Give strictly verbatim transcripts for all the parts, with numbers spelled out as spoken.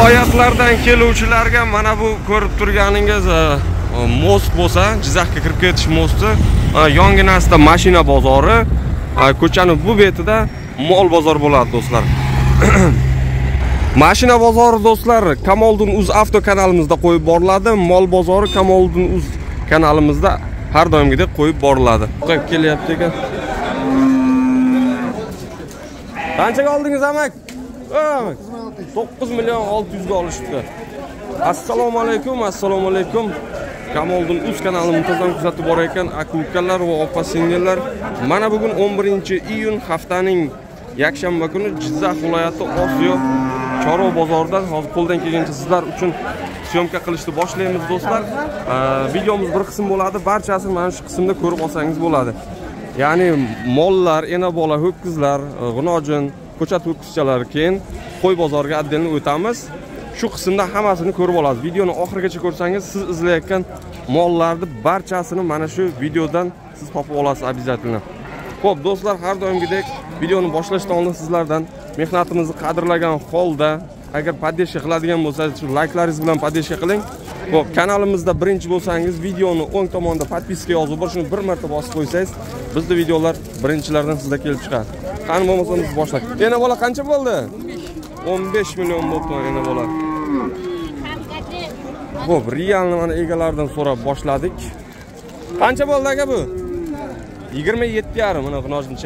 viloyatlardan keluvchilarga mana bu ko'rib turganingiz most bo'lsa, Jizzaxga kirib ketish mosti, yonginasida mashina bozori, ko'chaning bu betida mol bozor bo'ladi do'stlar. Mashina bozori do'stlar Kamoliddin Uz avto kanalimizda qo'yib boriladi, mol bozori Kamoliddin Uz kanalimizda har doimgidek qo'yib boriladi. Qo'yib kelyapti ekan. Qanchaga oldingiz amak? to'qqiz million olti yuz ga olishibdi. Assalomu alaykum, assalomu alaykum. Kamoliddin Uz kanalini muntazam kuzatib borayotgan aka-ukalar va opa-singillar, mana bugun o'n birinchi iyun haftaning yakshanba kuni Jizzax viloyati Osiyo Chorva bozoridan hozir qo'ldan kelgancha sizlar uchun syomka qilishni boshlaymiz do'stlar. Videomiz bir qism bo'ladi, barchasini mana shu qismda ko'rib olsangiz bo'ladi. Ya'ni mollar, ena bola, ho'kizlar, g'unojin, ko'chat ho'kizchalari, keyin qo'y bozoriga отдельно o'tamiz. Shu qismda hammasini ko'rib olasiz. Videoni oxirigacha ko'rsangiz, siz izlayotgan mollarni barchasini mana shu videodan siz topib olasiz обязательно. Xo'p, do'stlar, har doimgidek videoni boshlashdan oldin sizlardan mehnatimizni qadrlagan holda agar podдержка qiladigan bo'lsangiz, shu layklaringiz bilan podдержка qiling. Xo'p, kanalimizda birinchi bo'lsangiz, videoni o'ng tomonda podpiska yozuvi bor, shuni bir marta bosib qo'ysangiz, bizning videolar birinchilardan sizga kelib chiqadi. Qani bo'lmasa biz boshlaylik. Yana bola qancha bo'ldi? o'n besh million bo'ldi yana bola. Xo'p, realni mana egalaridan so'rab boshladik. Qancha bo'ldi aka bu? yigirma yetti yarim mana g'unojincha.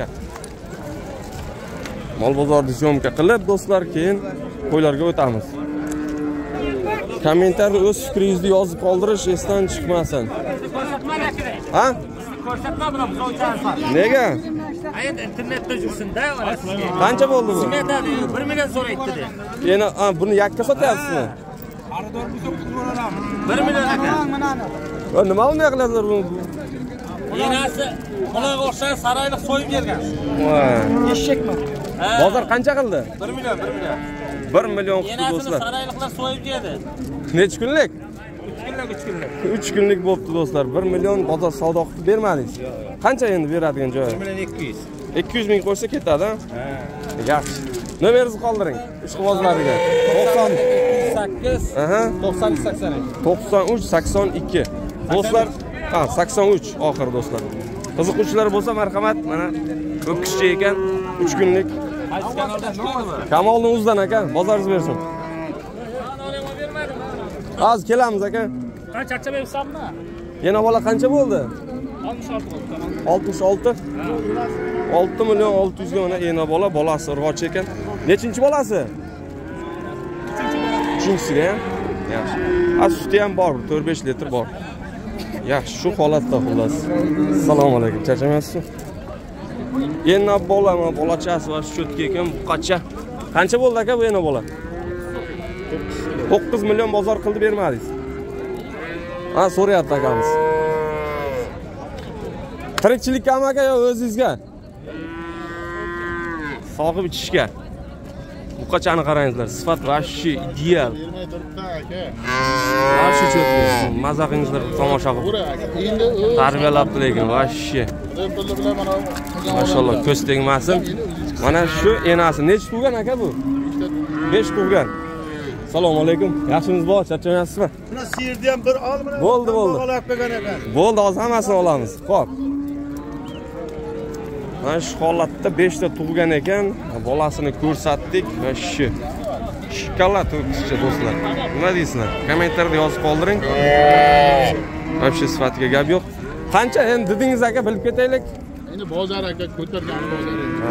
Mol bozorda syomka qilib do'stlar, keyin qo'ylarga o'tamiz. Kommentarda o'z fikringizni yozib qoldirish esdan chiqmasin. Ha? Ko'rsatma bilan biz o'ylaymiz. Nega? Endi internetda yursin-da, mana sizga. Qancha bo'ldi bu? Sizga bir million so'raydi. Yana buni yakka sotyapsizmi? Xaridor bo'lsa o'tirib bir million aka. Va nima bunday qilasizlar buni? Enasi bunaqa o'xshagan saroylik so'yib bergan. Voy. Eshakmi? Bozor qancha qildi? bir million, bir million. bir million qildi do'stlar. Enasini saroyliklar so'yib yedi. Necha kunlik? uch kunlik. uch kunlik bo'libdi do'stlar. bir million bozor savdo qilib bermadingiz. Qancha endi beradigan joyi? bir million ikki yuz. ikki yuz ming qo'ysa ketadi, ha? Yaxshi. Nomeringizni qoldiring. Ishqibozlariga. to'qson sakkiz aha to'qson uch sakson ikki. to'qson uch sakson ikki. Do'stlar, ha, sakson uch oxir do'stlar. Qiziquvchilar bo'lsa marhamat, mana o'kishchi ekan, uch kunlik. Qaysi kanaldan chiqadimi? Kamoliddin Uzdan aka, bozoringiz bersin. Az kelamiz aka. Qancha charchab bersammi? Yana bola qancha bo'ldi? oltmish olti bo'ldi. oltmish olti. olti million olti yuz ga mana ena bola, bolasi urg'ochi ekan. Nechinchi bolasi? uchinchisiga ham. Yaxshi. Az suti ham bor, to'rt besh litr bor. Yaxshi, shu holatda xullas. Assalomu alaykum. Charchamayapsizmi? Ena bolami, bolachasi va shotga ekan, buqacha. Qancha bo'ldi aka bu ena bola? to'qqiz million bozor qildi bermadingiz. Ha, so'rayapti akamiz. Tirikchilikka aka yo o'zingizga? Sog'ib ichishga. Buqachani qarangizlar, sifat vashi ideal. Vashi cho'tli. Mazaqingizlar tomosha qilib. Tarbiyalabdi lekin vashi. Mashalloh, ko'z tegmasin. Mana shu enasi necha tug'gan aka bu? besh tug'gan. Assalomu alaykum. Yaxshimisiz bor, charchamayapsizmi? Buni sirni ham bir ol, mana. Bo'ldi, bo'ldi. Bo'ldi, hozir hammasini olamiz. Xo'p. Mana shu holatda besh ta tug'gan ekan, bolasini ko'rsatdik va shu shokolad o'tishcha do'stlar. Nima deysizlar? Kommentarda yozib qoldiring. Вообще sifatiga gap yo'q. Qancha endi dedingiz aka, bilib ketaylik. Endi bozor aka ko'targani bozor. Ha.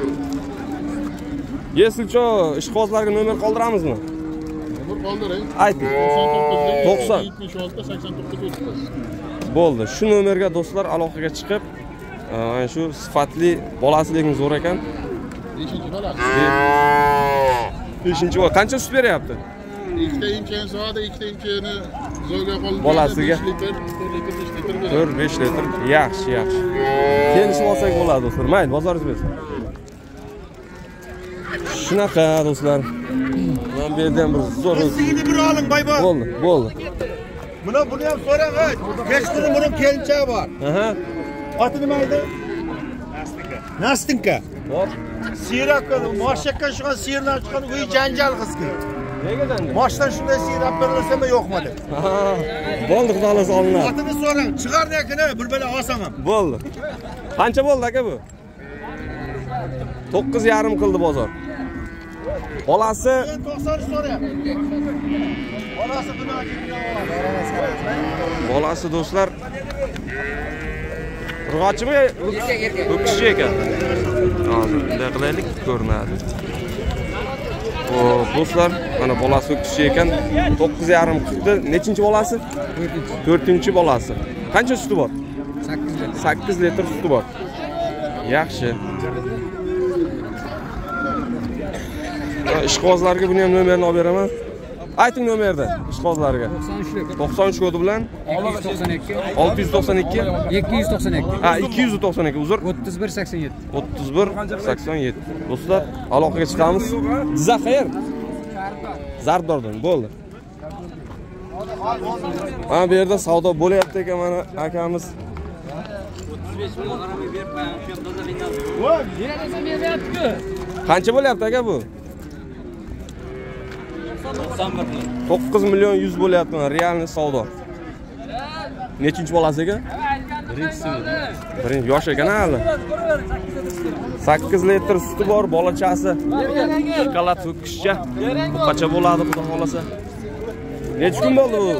Если что, ishqibozlarga nomer qoldiramizmi? Nomer qoldiring. Ayting. to'qson yetmish olti sakson to'qqiz o'ttiz. Bo'ldi. Shu nomerga do'stlar aloqaga chiqib, mana shu sifatli bolasi lekin zo'r ekan. beshinchi bola. beshinchi bola. Qancha sut beryapti? Ikkita inchani so'radi, ikkita inchani zo'rga qoldi. Bolasiga besh litr, to'rt litr, besh litr beradi. to'rt besh litr. Yaxshi, yaxshi. Kelishib olsak bo'ladi do'stlar. Mayli, bozoringiz bersin. Shunaqa do'stlar. Men bu yerdan bir zo'r. Sizni bir oling, boyboy. Bo'ldi, bo'ldi. Buni buni ham so'rang, ha. besh kuni buni kelinchagi bor. Aha. Oti nima edi? Nastinka. Nastinka. Hop. Siyrak, moshakka chiqqan siyirlar chiqqan, uy janjal qizki. Nega endi? Boshdan shunday siyrab berilsam yo'qmi deb. Ha, bo'ldi, xudo xolasa olinadi. Otini so'rang, chiqar nekini bir bela olsam ham. Bo'ldi. Qancha bo'ldi aka bu? to'qqiz yarim qildi bozor. Bolasi to'qson so'rayapti. Bolasi buni Bolasi do'stlar urg'ochimi? O'kishi ekan. Hozir bunday qilaylik, ko'rinadi. Xo'p, do'stlar, mana bolasi o'kishi ekan. to'qqiz yarim qildi. Nechinchi bolasi? to'rtinchi bolasi. Qancha suti bor? sakkiz litr. sakkiz litr suti bor. Yaxshi. Ishqozlarga buni ham nomerini olib beraman. Ayting nomerni ishqozlarga. to'qson uch kodi bilan olti yuz to'qson ikki ikki yuz to'qson ikki. Ha, ikki yuz to'qson ikki uzr. o'ttiz bir sakson yetti. o'ttiz bir sakson yetti. Do'stlar, aloqaga chiqamiz. Jizzax qayer? Zardordan bo'ldi. Mana bu yerda savdo bo'lyapti ekan mana akamiz. Qancha bo'lyapti aka bu? to'qqiz million yuz bo'lyapti mana realniy savdo. Nechinchi bolasi ekan? Birinchisi. Birinchi yosh ekan hali. sakkiz litr suti bor, bolachasi. Shokolad to'kishcha. Bu qancha bo'ladi xudo xolasa? Necha kun bo'ldi bu?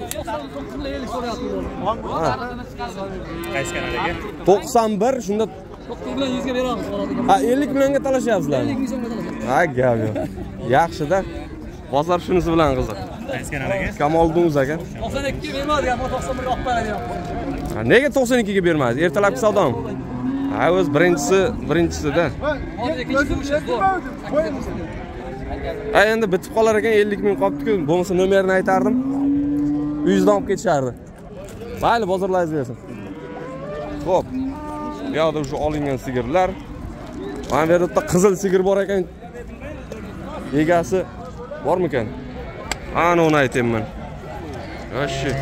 Qaysi kanaliga? to'qson bir shunda to'qqiz bilan yuzga beramiz. ha ellik millionga talashyapsizlar. Ha, gap yo'q. Yaxshi-da. Bozor shunisi bilan qiziq. Qaysi kanaliga? Kamoldingiz aka. to'qson ikkiga bermadi, ammo to'qson birga olib qo'yadi. Ha, nega to'qson ikkiga bermadi? Ertalabki savdomi? Ha, o'z birinchisi, birinchisida. Hozir ikkinchisi ushbu bor. Ha, endi bitib qolar ekan ellik ming qolibdi-ku. Bo'lmasa nomerini aytardim. Uyingizdan olib ketishardi. Mayli, bozorlaringiz bersin. Xo'p. Bu yerda shu olingan sigirlar. Mana bu yerda qizil sigir bor ekan. Egasi bormikan? Ana uni aytayman. Yoshi.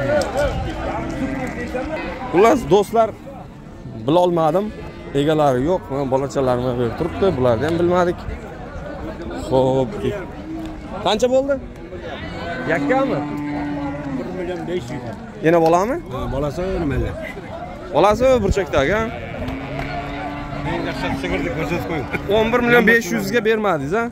Xullas do'stlar, bila olmadim. Egalari yo'q, men bolachalarimga berib turibdi, bularni ham bilmadik. Xo'p. Qancha bo'ldi? Yakkami? bir million besh yuz. Yana bolami? Ha, bolasi nimalar? Bolasi burchakdagi, ha? Men yaxshi sigirni ko'rsatib qo'ying. o'n bir million besh yuz ga bermadingiz, ha?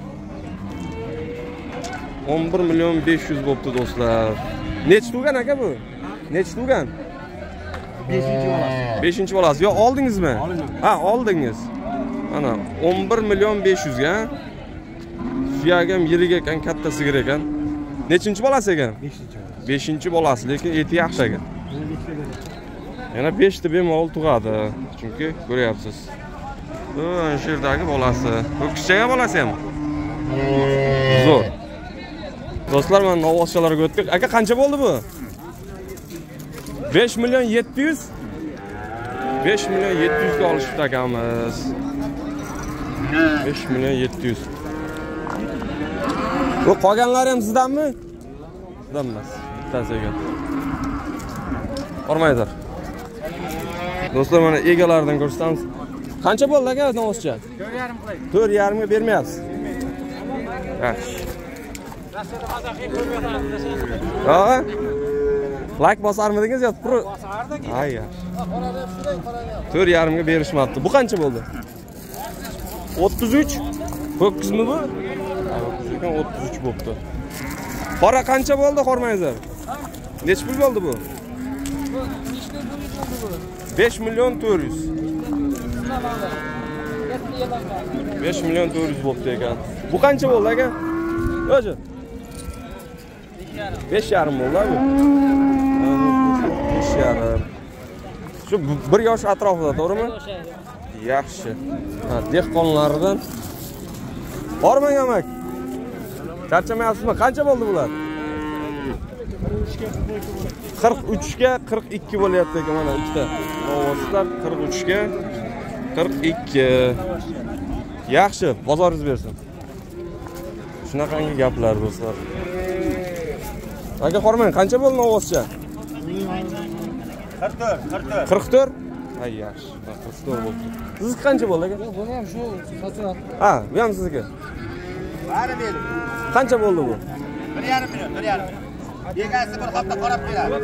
o'n bir million besh yuz bo'pti do'stlar. Necha tugan aka bu? Necha tugan? beshinchi bolasi. beshinchi bolasi. Yo, oldingizmi? Oldim. Ha, oldingiz. Mana o'n bir million besh yuz ga. Suyagi ham yirik ekan, katta sigir ekan. Nechinchi bolasi ekan? beshinchi bolasi. beshinchi bolasi, lekin eti yaxshi ekan. Yana besh ta bemalol tug'adi. Chunki ko'ryapsiz. Bu shu yerdagi bolasi. O'kishchaga bolasi ham. Zo'r. Do'stlar, men novvoschalarga o'tdik. Aka, qancha bo'ldi bu? besh million yetti yuz. besh million yetti yuz ga olishibdi akamiz. besh million yetti yuz. Bu qolganlari ham sizdanmi? Sizdan emas. Bittasi ekan. Bormaydir. Do'stlar, mana egalaridan ko'rsatamiz. Qancha bo'ldi aka novvoscha? to'rt yarim qilaylik. to'rt yarim ga bermayapsiz. Yaxshi. Ha? Like bosarmidingiz yo pro? Bosardik. Ay yaxshi. to'rt yarim ga berishmabdi. Bu qancha bo'ldi? o'ttiz uch. Ho'kizmi bu? Ha, ho'kiz ekan o'ttiz uch bo'pti. Qora qancha bo'ldi, qormangizlar? Necha pul bo'ldi bu? besh million to'rt yuz. besh million to'rt yuz bo'pti ekan. Bu qancha bo'ldi aka? O'zi. besh yarim bo'ldi bu. besh yarim. Shu bir yosh atrofida, to'g'rimi? Yaxshi. Ha, dehqonlardan. Bormang amak. Charchamayapsizmi? Qancha bo'ldi bular? qirq uch ga qirq ikki bo'lyapti ekan mana ikkita. Novvoslar qirq uch ga qirq ikki. Yaxshi, bozoringiz bersin. Shunaqangi gaplar do'stlar. Aka, qormang, qancha bo'ldi novvoscha? qirq to'rt, qirq to'rt. qirq to'rt? Ha, yaxshi. qirq to'rt bo'ldi. Sizniki qancha bo'ldi aka? Buni ham shu so'rab. Ha, bu ham sizniki. Bari ber. Qancha bo'ldi bu? bir yarim million, bir yarim million. Egasi bir hafta qarab beradi.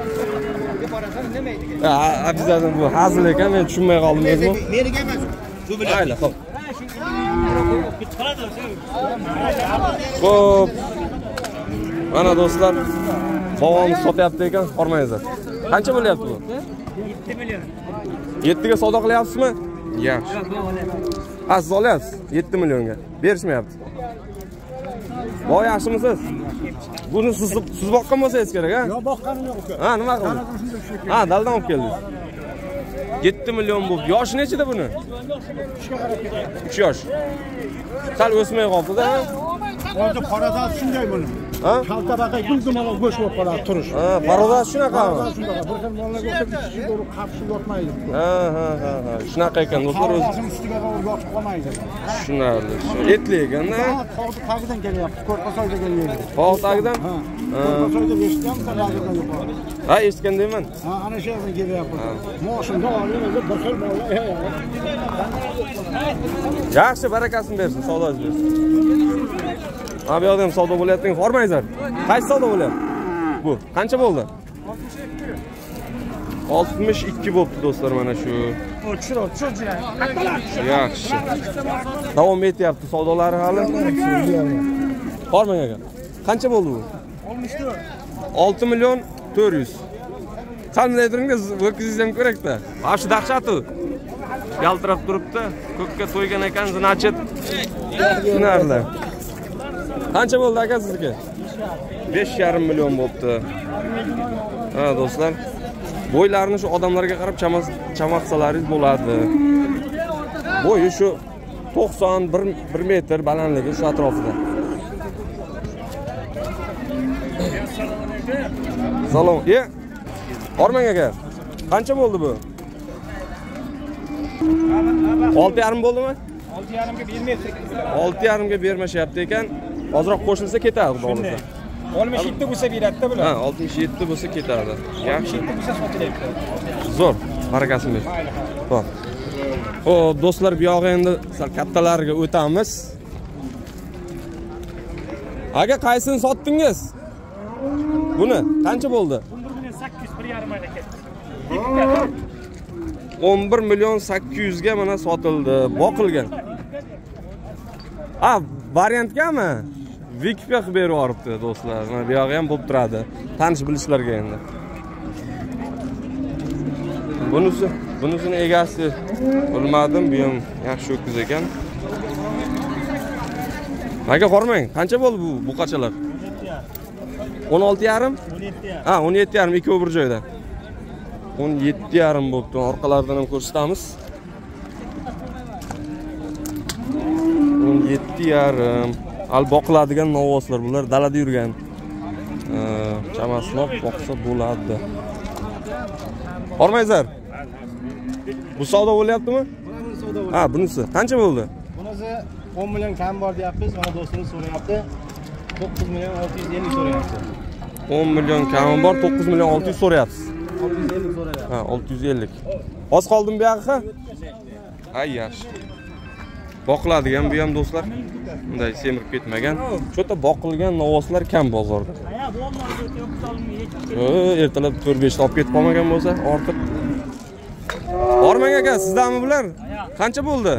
Ha, abizadan bu hazil ekan, men tushunmay qoldim o'zim. Meniki emas. Shu bilan. Mayli, xo'p. Xo'p. Mana do'stlar, qovog'ini sotyapti ekan, hormangizlar. Qancha bo'lyapti bu? yetti million. yetti ga savdo qilyapsizmi? Yaxshi. Ha, siz olyapsiz yetti millionga. Berishmayapti. Voy, yaxshimisiz? Buni siz siz boqqan bo'lsangiz kerak, ha? Yo'q, boqqanim yo'q uka. Ha, nima qildingiz? Ha, daldan olib keldingiz. yetti million bo'ldi. Yoshi nechida buni? uch yosh. Sal o'smay qoldi-da. Hozir qorazat shunday buni. Ha? Kalta baqay gul-dumaloq go'sht bo'lib qoladi turish. Ha, parodat shunaqami? Shunaqa. Bir xil mollarga o'xshab ichishga urib qapishib yotmaydi. Ha, ha, ha, ha. Shunaqa ekan do'stlar, o'zi. Qorazatning ustiga yotib qolmaydi. Tushunarli. Etli ekanda. Tog'ni tagidan kelyapti. Ko'rpasoyda kelyapti. Tog' tagidan? Ha. Ko'rpasoyda eshitgan tagidan yuqori. Ha, eshitgandayman. Ha, ana shu yerdan kelyapti. Moshunda olib, bir xil mollar. Yaxshi, barakasini bersin, savdosi bersin. Mana bu yerda ham savdo bo'layotgan, hormangizlar. Qaysi savdo bo'lyapti? Bu qancha bo'ldi? oltmish ikki bo'libdi do'stlar, mana shu. Tushir, tushir. Yaxshi. Davom etyapti savdolari hali. Hormang aka. Qancha bo'ldi bu? olti million to'rt yuz. Qanday turingiz? O'kizingiz ham kerak-da. Mana shu dahshat u. Yaltirab turibdi. Ko'kka to'ygan ekan, zinachit. Tushunarli. Qancha bo'ldi aka sizniki? besh yarim million bo'libdi. Ha, do'stlar. Bo'ylarini shu odamlarga qarab chamaqsalaringiz bo'ladi. Bo'yi shu to'qson bir metr balandligi shu atrofida. Salom. Ye. Hormang aka. Qancha bo'ldi bu? olti yarim bo'ldimi? olti yarim ga bermaysiz. olti yarim ga bermashyapti ekan. Ozroq qo'shilsa ketadi bo'lsa. oltmish yetti bo'lsa beradi-da bular. Ha, oltmish yetti bo'lsa ketadi. Yaxshi. yetti bo'lsa sotilyapti. Zo'r. Barakasini bersin. Xo'p. Xo'p, do'stlar, bu yoqqa endi sal kattalariga o'tamiz. Aka, qaysini sotdingiz? Buni qancha bo'ldi? sakkiz bir yarim oyda ketdi. o'n bir million sakkiz yuz ga mana sotildi, boqilgan. Ha, variantgami? Vikga xabar berib yuboribdi do'stlar. Mana bu yoqqa ham bo'lib turadi. Tanish bilishlarga endi. Bunisi, bunisini egasi bilmadim, bu ham yaxshi o'kiz ekan. Aka, qormang, qancha bo'ldi bu buqachalar? o'n olti yarim? Ha, o'n yetti yarim, ikkovi bir joyda. o'n yetti yarim bo'libdi. Orqalaridan ham ko'rsatamiz. o'n yetti yarim. Al boqiladigan novvoslar bular, dalada yurgan. Chamasnob boqsa bo'ladi. Hormangizlar. Bu savdo bo'lyaptimi? Ha, bunisi qancha bo'ldi? Bunisi o'n million kam bor deyapmiz. Mana do'stimiz so'rayapti. to'qqiz million olti yuz ellik so'rayapti. o'n million kami bor, to'qqiz million olti yuz so'rayapsiz. olti yuz ellik so'rayapti. Ha, olti yuz ellik. Oz qoldim bu yoqqa? Ha, yaxshi. Boqiladigan bu ham do'stlar. Bunday semirib ketmagan. Shu yerda boqilgan novvoslar kam bozorda. Ertalab to'rt besh ta olib ketib qolmagan bo'lsa, ortiq. Hormang aka, sizdanmi bular? Qancha bo'ldi?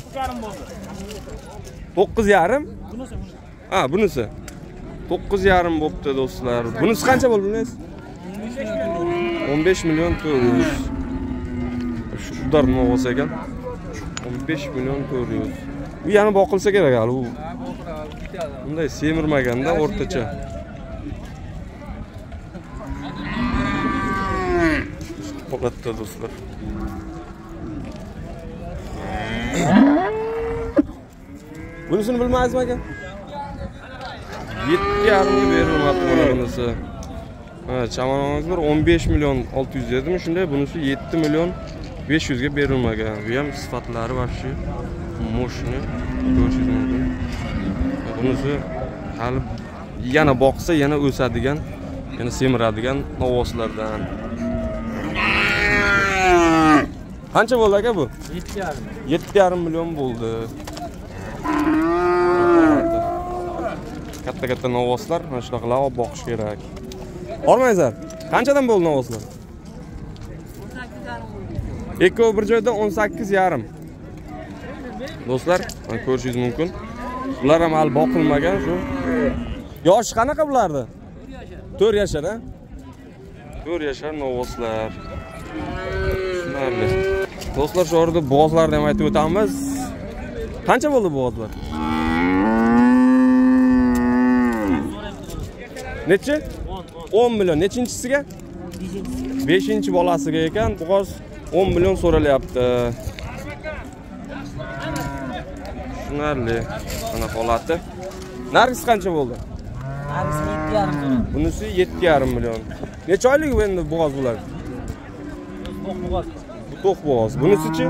to'qqiz yarim. Bunisi. Ha, bunisi. to'qqiz yarim bo'pti do'stlar. Bunisi qancha bo'ldi bilasiz? o'n besh million to'rt yuz. Shu dar nima bo'lsa ekan? o'n besh million to'rt yuz. Bu yana boqilsa kerak hali u. Bunday semirmaganda o'rtacha. Qo'qatda do'stlar. Bunisini bilmaysizmi aka? yetti yarim ga berilmoqda mana bunisi. Ha, chamoningizlar o'n besh million olti yuz dedimi? Shunday bunisi yetti million besh yuz ga berilmagan. Bu ham sifatlari vobshe moshni ko'rishingiz mumkin. Bunisi hali yana boqsa yana o'sadigan, yana semiradigan novvoslardan. Qancha bo'ldi aka bu? yetti yarim. yetti yarim million bo'ldi. katta-katta novvoslar, mana shunaqa olib boqish kerak. Bormaysizlar. Qanchadan bo'ldi novvoslar? Ikkovi bir joyda o'n sakkiz yarim. Do'stlar, mana ko'rishingiz mumkin. Bular ham hali boqilmagan shu. Yosh qanaqa bulardi? to'rt yashar, ha? to'rt yashar novvoslar. Shunday. Do'stlar, shu yerda bo'g'ozlarni ham aytib o'tamiz. Qancha bo'ldi bo'g'ozlar? Necha? o'n million. Nechinchisiga? beshinchi bolasiga ekan, bo'g'oz o'n million so'ralyapti. Shunday. Mana holati. Nargis qancha bo'ldi? Nargis yetti yarim million. Bunisi yetti yarim million. Necha oylik endi bo'g'oz bular? To'q bo'g'oz. Bu to'q bo'g'oz. Bunisi-chi?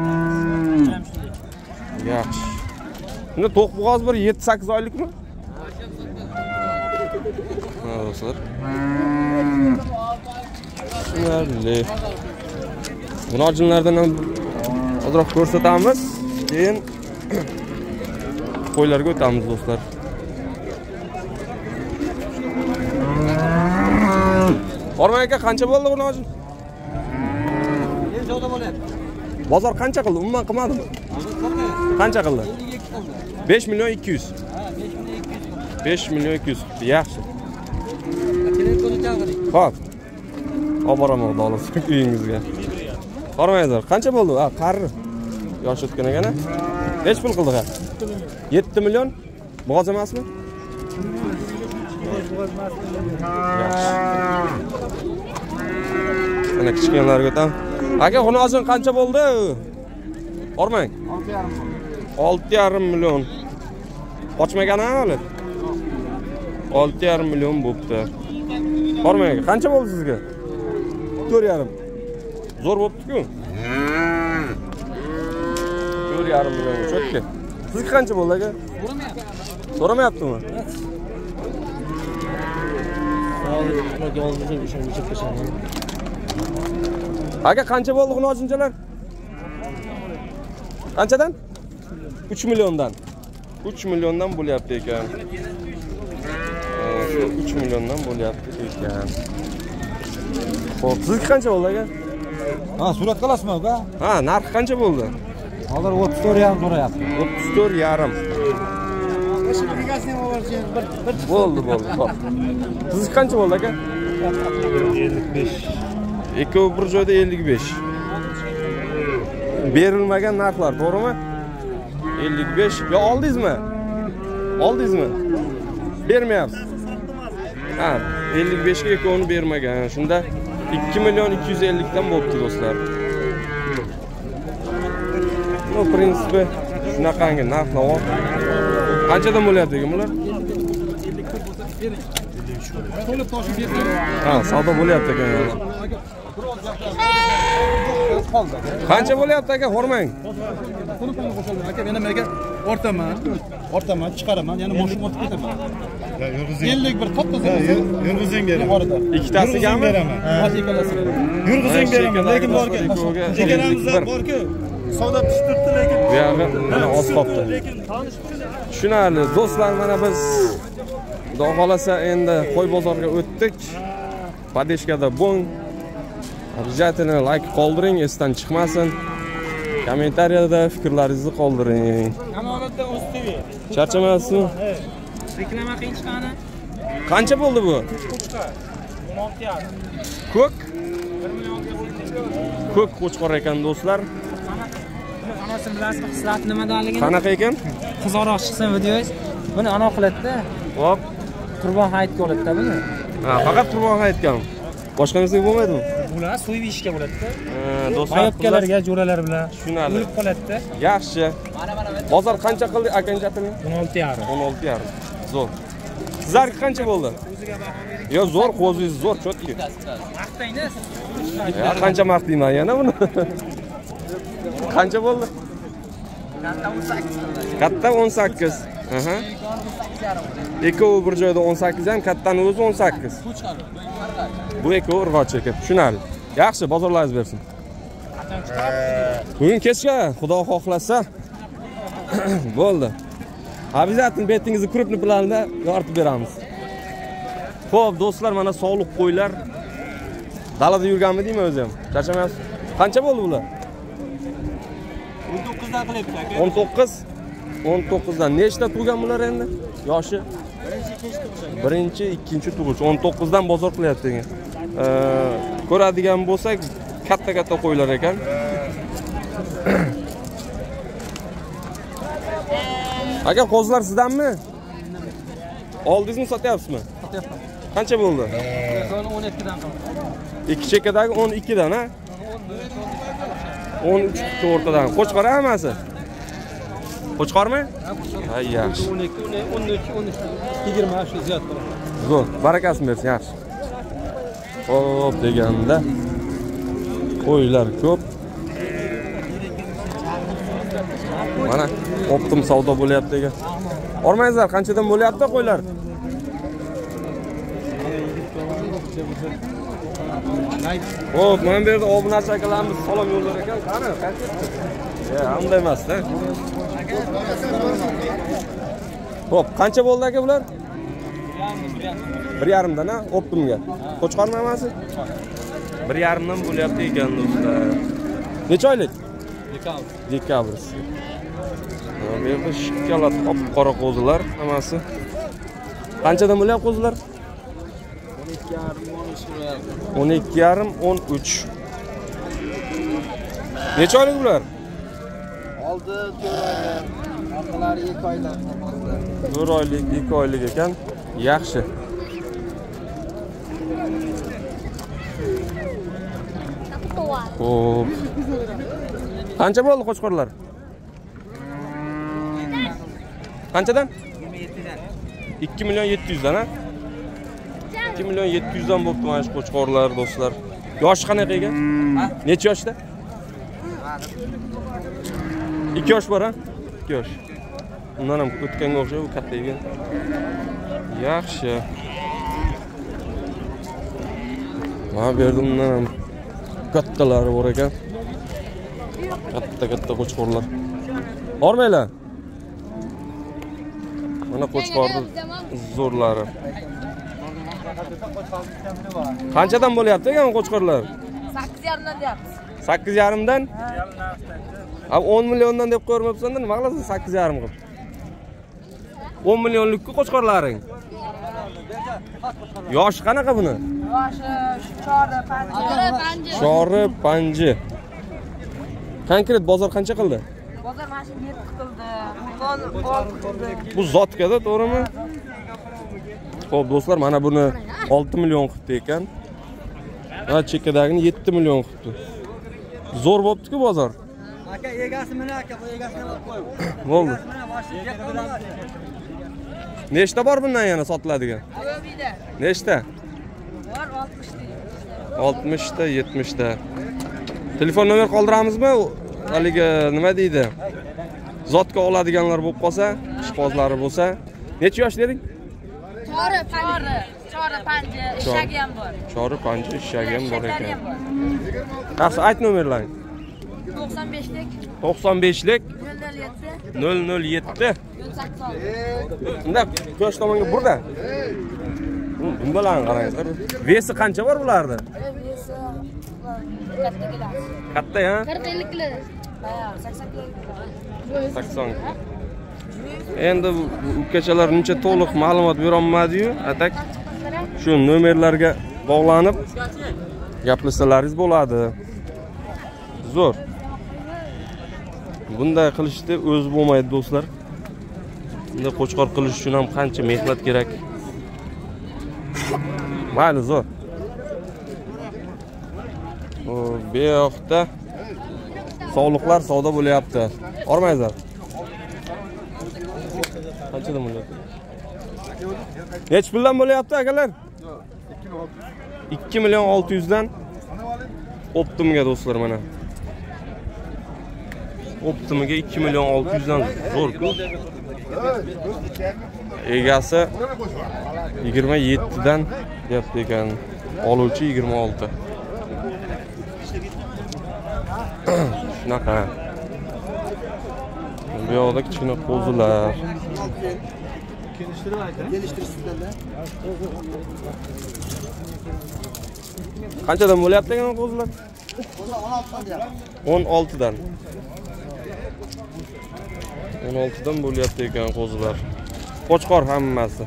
Yaxshi. Bunda to'q bo'g'oz bir yetti sakkiz oylikmi? Ha, do'stlar. Shunday. Bunojinlardan ham ozroq ko'rsatamiz. Keyin qo'ylarga o'tamiz, do'stlar. Orman aka, qancha bo'ldi bunojin? ellik joyda bo'lyapti. Bozor qancha qildi? Umuman qilmadimi? Qancha qildi? besh million ikki yuz. besh million ikki yuz. Yaxshi. Xo'p. Olib boraman, xudo xolasa uyingizga. Bormaysizlar. Qancha bo'ldi? Ha, qarri. Yosh o'tgan ekan-a. Nech pul qildi ha? yetti million. Bo'g'oz emasmi? Yaxshi. Ana kichkinalarga o'tam. Aka, xunojin qancha bo'ldi? Bormang. olti yarim million. Ochmagan hali. olti yarim million bo'pti. Bormang aka, qancha bo'ldi sizga? to'rt yarim. Zo'r bo'pti-ku. to'rt yarim million cho'tki. Sizga qancha bo'ldi aka? So'ramayaptimi? Aka, qancha bo'ldi xunojinchalar? Qanchadan? uch milliondan. uch milliondan bo'lyapti ekan. uch milliondan bo'lyapti ekan. Xo'p, sizga qancha bo'ldi aka? Ha, surat qilasizmi aka? Ha, narxi qancha bo'ldi? Hozir o'ttiz to'rt yarim so'rayapti. o'ttiz to'rt yarim. Bo'ldi, bo'ldi. Xo'p. Sizga qancha bo'ldi aka? ellik besh. Ikkovi bir joyda ellik besh. Berilmagan narxlar, to'g'rimi? ellik besh. Yo, oldingizmi? Oldingizmi? Bermayapsiz. Ha, ellik besh ga ikkovini bermagan. Shunda ikki million ikki yuz ellik dan bo'pti, do'stlar. Bu prinsipi shunaqangi narx-navo. Qanchadan bo'lyapti ekan bular? To'lib toshib berdi. Ha, savdo bo'lyapti ekan. Qancha bo'lyapti aka? Xo'rmang. Buni pulni qo'shildi. Aka, men ham aka o'rtaman. O'rtaman, chiqaraman, yana moshina olib ketaman. Ya, yurg'izing. ellik bir to'qqiz Yurg'izing beraman. Ikkitasigami? Mana ikkalasi. Yurg'izing beraman, lekin borga. Chegaramizlar bor-ku. Savdo pishtirdi, lekin bu yog'i mana oz qoldi. Tushunarli. Do'stlar, mana biz xudo xolasa endi qo'y bozoriga o'tdik. Padeshkada bo'ng. Обязательно like qoldiring, esdan chiqmasin. Kommentariyada fikrlaringizni qoldiring. Amonatda o'z T V. Charchamayapsizmi? Reklama qiyin chiqqani. Qancha bo'ldi bu? o'n olti yarim. Ko'k? Ko'k qo'chqor ekan, do'stlar. Anasini bilasizmi, hislati nimadanligini? Qanaqa ekan? Qizaloq chiqsin videoyingiz. Buni ana qiladi-da. Hop. Qurbon hayitga oladi-da buni. Ha, faqat qurbon hayitgan. Boshqa narsa bo'lmaydimi? Bular so'yib ishga bo'ladi-da. Ha, do'stlar, Mayopkalarga, jo'ralar bilan tushunarli. o'lib qoladi-da. Yaxshi. Bozor qancha qildi akanjatini? o'n olti yarim. o'n olti yarim. Zo'r. Sizlarga qancha bo'ldi? Yo, zo'r, qo'zingiz zo'r, cho'tki. Maqtayni. Ya, qancha maqtayman yana buni? Qancha bo'ldi? Katta o'n sakkiz. Katta o'n sakkiz. Aha. Ikkovi bir joyda o'n sakkiz ham, kattani o'zi o'n sakkiz. Bu ikkovi urg'och ekan. Tushunarli. Yaxshi, bozorlaringiz bersin. Bugun kechga, xudo xohlasa, bo'ldi. Обязательно betingizni krupni planida yoritib beramiz. Xo'p, do'stlar, mana sog'liq qo'ylar. Dalada yurganmidingmi o'zi ham? Charchamayapsiz? Qancha bo'ldi bular? o'n to'qqiz dan qilyapti aka. o'n to'qqiz. o'n to'qqiz dan nechta tug'gan bular endi? Yoshi? Birinchi, ikkinchi tug'ish. o'n to'qqiz dan bozor qilyapti ekan. Ko'radigan bo'lsak, katta-katta qo'ylar ekan. Aka, qo'zlar sizdanmi? Oldingizmi, sotyapsizmi? Sotyapman. Qancha bo'ldi? o'n ikki dan qildim. ikki chekkadagi o'n ikki dan, ha? o'n uch o'rtadan. Qo'chqor hammasi? Qo'chqormi? Ha, yaxshi. o'n ikki, o'n uch, o'n uch, yigirma shu ziyod bo'ladi. Zo'r, barakasini bersin, yaxshi. Xo'p, deganda qo'ylar ko'p. Mana optim savdo bo'lyapti ekan. Ormangizlar qanchadan bo'lyapti qo'ylar? Xo'p, mana bu yerda obunachi akalarimiz salom yo'llar ekan. Qani, qancha? Ya, unday emas-da. Xo'p, qancha bo'ldi aka bular? bir yarim dan, ha? Optimga. Qo'chqormi hammasi? bir yarim dan bo'lyapti ekan do'stlar. Necha oylik? Dekabr. Dekabr. Bu yerda shikkalat qora qo'zilar hammasi. Qanchadan bo'lyapti qo'zilar? o'n ikki yarim, o'n uch. Necha oylik bular? Oldi to'rt oylik, orqalari ikki oylik. to'rt oylik, ikki oylik ekan. Yaxshi. Xo'p. Qancha bo'ldi qo'chqorlar? Qanchadan? ikki million yetti yuz dan, ha? ikki million yetti yuz dan bo'pti mana shu qo'chqorlar, do'stlar. Yoshi qanaqa ekan? Necha yoshda? ikki yosh bor, ha? ikki yosh. Undan ham o'tganga o'xshaydi, bu katta ekan. Yaxshi. Mana bu yerda undan ham kattalari bor ekan. Katta-katta qo'chqorlar. Bormaylar. Mana qo'chqorning zo'rlari. Qanchadan bo'lyapti ekan qo'chqorlar? sakkiz yarim dan deyapmiz. sakkiz yarim dan? Ab o'n milliondan deb qo'ymayapsan-da, nima qilasan sakkiz yarim qilib? o'n millionlikku qo'chqorlaring. Yoshi qanaqa buni? Yoshi chori, panji. Chori, panji. Konkret bozor qancha qildi? Bozor mana shu yetti qildi. Qon olti qildi. Bu zotkada, to'g'rimi? Xo'p, do'stlar, mana buni olti million qildi ekan. Mana chekkadagini yetti million qildi. Zo'r bo'pti-ku bozor. Aka, egasi mana aka, bu egasini olib qo'yib. Bo'ldi. Mana boshqa Nechta bor bundan yana sotiladigan? Ko'pida. Nechta? Bor oltmish ta. oltmish ta, yetmish ta. Telefon nomer qoldiramizmi? Haligi nima deydi? Zotga oladiganlar bo'lib qolsa, ishqozlari bo'lsa, necha yosh deding? Chori, panji. Chori, panji, ishagi ham bor. Chori, panji, ishagi ham bor Shaklari ekan. ham bor. Yaxshi, ayt nomerlaring. to'qson beshlik, to'qson beshlik, nol nol yetti, nol nol yetti. nol sakkiz. Unda quyosh tomonga burada. Dumbalarni qarangizlar. Vesi qancha bor bularda? Vesi katta keladi. Katta, ha? qirq ellik kilo. Ha, sakson kilo. sakson. Endi ukachalar uncha to'liq ma'lumot bera olmadi-yu, atak shu nomerlarga bog'lanib gaplashsalaringiz bo'ladi. Zo'r. Bunday qilishda o'zi bo'lmaydi, do'stlar. Bunda qo'chqor qilish uchun ham qancha mehnat kerak. Mayli, zo'r. O, bu yoqda sog'liqlar savdo bo'lyapti. Ormangizlar. Qanchadan bo'lyapti? Nech puldan bo'lyapti akalar? ikki million olti yuz dan Optimga do'stlar mana. Optimga ikki million olti yuz dan zo'r-ku. Egasi yigirma yetti dan deyapti ekan. Oluvchi yigirma olti. Shunaqa. Bu yoqda kichkina qo'zilar. Kelishtirib ayting. Kelishtirish sizdan-da. Qanchadan bo'lyapti ekan qo'zilar? o'n oltidan. o'n oltidan bo'lyapti ekan qo'zilar. Qo'chqor hammasi.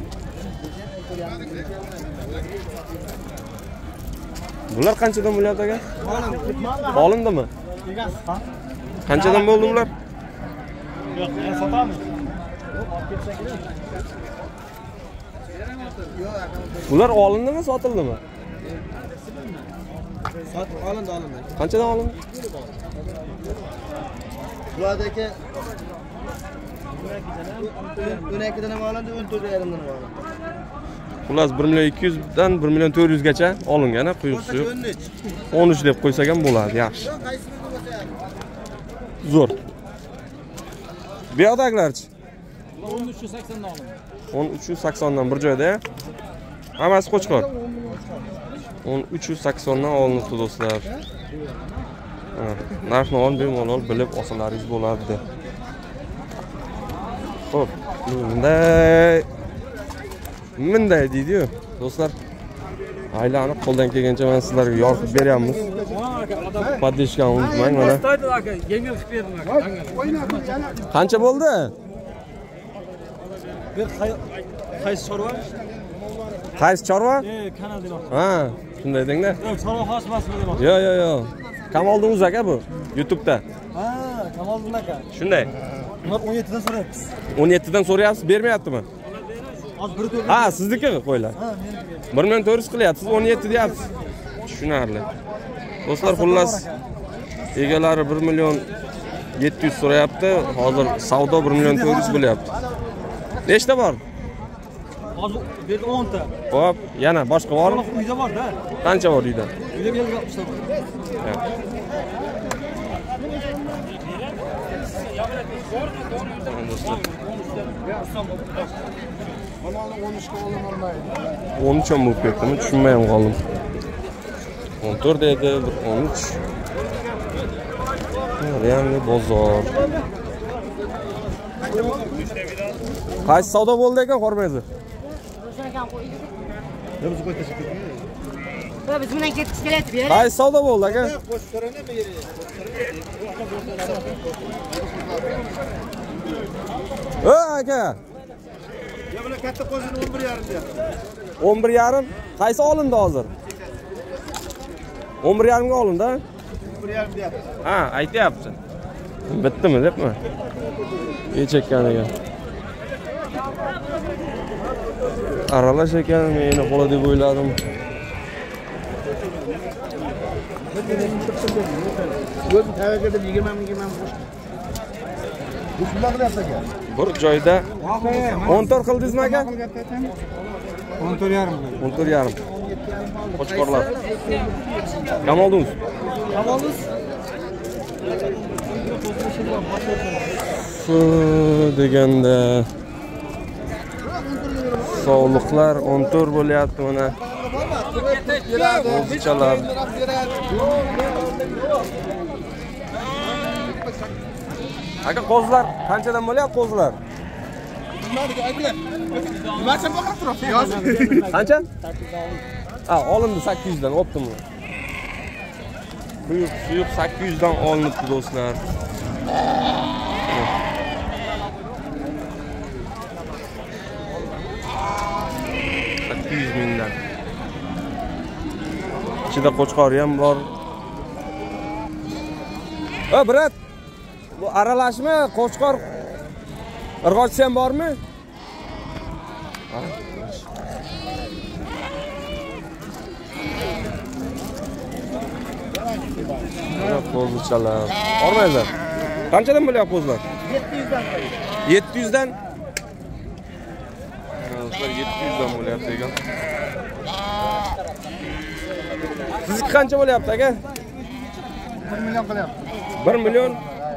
Bular qanchadan bo'lyapti aka? Olindimi? Qanchadan bo'ldi bular? Yo'q, men sotamiz. Bular olindimi, sotildimi? Sotib olindi, olindi. Qanchadan olindi? Bulardagi o'n ikki dan ham olindi, o'n to'rt yarim dan ham olindi. Xullas bir million ikki yuz dan bir million to'rt yuz gacha olingan, quyuqsi yo'q. o'n uch deb qo'ysak ham bo'ladi, yaxshi. Zo'r. Bu yoqdagilarchi? o'n uch yuz sakson dan olindi. o'n uch yuz sakson dan bir joyda. Hammasi qo'chqor. o'n uch yuz sakson dan olinibdi do'stlar. Ha, narx-navon bemalol bilib olsalaringiz bo'ladi. Xo'p, bunday bunday deydi-yu, do'stlar. Aylanib qo'ldan kelgancha men sizlarga yoritib beryapmiz. Podishkani unutmang mana. Stoydi aka, yengil qilib berdim aka. Qancha bo'ldi? Bir qaysi chorva? Qaysi chorva? E, kanal demoqchi. Ha, shunday deng-da. Yo'q, chorva xos emasmi demoqchi. Yo'q, yo'q, yo'q. Kamoliddin Uz aka bu YouTube'da. Ha, Kamoliddin aka. Shunday. Ular o'n yetti dan so'rayapsiz. o'n yetti dan so'rayapsiz, bermayaptimi? Hozir bir to'rt. Ha, sizniki qo'ylar. Ha, meniki. bir million to'rt yuz qilyapsiz, o'n yetti deyapsiz. Tushunarli. Do'stlar, xullas egalari bir million yetti yuz so'rayapti. Hozir savdo bir million to'rt yuz bo'lyapti. Nechta bor? Hozir bu yerda o'n ta. Xo'p, yana boshqa bormi? Uyda bor-da. Qancha bor uyda? Uyda belgi oltmishta bor. o'n uch ham bo'lib ketdimi? Tushunmay ham qoldim. o'n to'rt edi, bir o'n uch. Yangi bozor. Qaysi savdo bo'ldi ekan, Xormayzi? Biz qo'y tashib ketdik. Biz bilan ketib kelyapti. Qaysi savdo bo'ldi aka? O aka. Ya buni katta qo'zini o'n bir yarim deyapti. o'n bir yarim. Qaysi olindi hozir? o'n bir yarim ga olindi, ha? bir yarim deyapti. Ha, aytyapti. Bitdimi debmi? Yechakkan ekan. Aralash ekan, meni qo'la deb o'yladim. O'z tavaga deb yigirma ming yigirma ming qo'shdi. Bu shunday qilyapti aka. Bir joyda o'n to'rt qildingizmi aka? o'n to'rt yarim. o'n to'rt yarim. Qo'chqorlar. Kamoliddin. Kamoliddin. Fu deganda sog'liqlar o'n to'rt bo'lyapti mana. O'zichalar. Aka qo'zlar qanchadan bo'lyapti qo'zlar? Qancha? Ha, olindi sakkiz yuz dan, o'pdimmi? Quyuq suyuq sakkiz yuz dan olinibdi do'stlar. sakkiz yuz mingdan. Ichida qo'chqori ham bor. O, brat. Bu aralashma qo'chqor irg'ochisi ham bormi? Mana qo'zichalar. Olmaysiz. Qanchadan bo'lyapti qo'zlar? yetti yuz dan. yetti yuz dan. Qo'zlar yetti yuz dan bo'lyapti ekan. Sizniki qancha bo'lyapti aka? bir million qilyapti. bir million.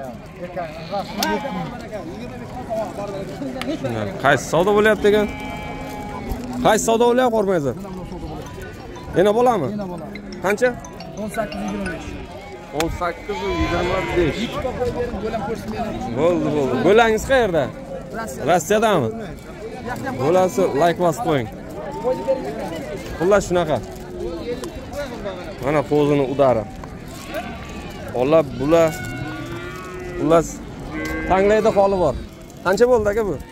Qaysi savdo bo'lyapti ekan? Qaysi savdo bo'lyapti Xormayzi? Yana bo'ladimi? Yana bo'ladi. Qancha? o'n sakkiz yigirma besh. o'n sakkiz yigirma besh. Bo'ldi, bo'ldi. Bo'langiz qayerda? Rossiyadami? Bo'lasi like bosib qo'ying. Xullas shunaqa. Mana pozini udari. Ola bular. Xullas tanglayda holi bor. Qancha bo'ldi aka bu?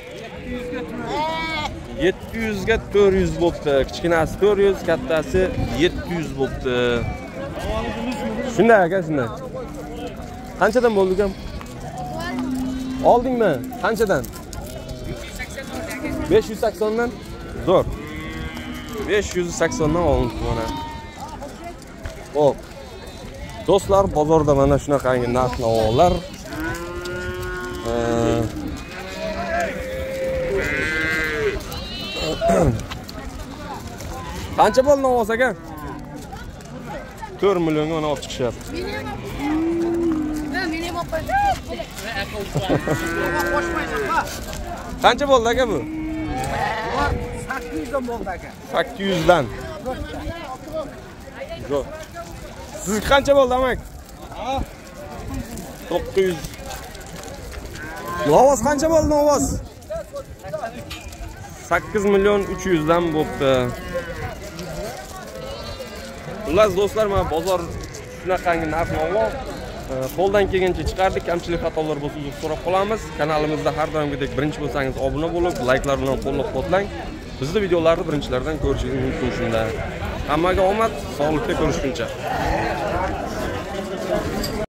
yetti yuz ga to'rt yuz bo'pti. Kichkinasi to'rt yuz, kattasi yetti yuz bo'pti. Shunday aka, shunday. Qanchadan bo'ldi ham? Oldingmi? Qanchadan? besh yuz sakson dan. Zo'r. besh yuz sakson dan olindi mana. Xo'p. Do'stlar, bozorda mana shunaqangi narx-navolar. Qancha bo'ldi navoz aka? to'rt millionga mana olib chiqishyapti. Qancha bo'ldi aka bu? sakkiz yuz dan bo'ldi aka. sakkiz yuz dan. Zo'r. Siz qancha bo'ldi amak? to'qqiz yuz. Navoz qancha bo'ldi navoz? sakkiz million uch yuz dan bo'pti. Xullas do'stlar, mana bozor shunaqangi narx-navo. Qo'ldan kelgancha chiqardik. Kamchilik xatolar bo'lsa uzr so'rab qolamiz. Kanalimizda har doimgidek birinchi bo'lsangiz obuna bo'lib, layklar bilan qo'llab-quvvatlang. Bizning videolarni birinchilardan ko'rishingiz mumkin shunda. Hammaga omad, sog'likda ko'rishguncha.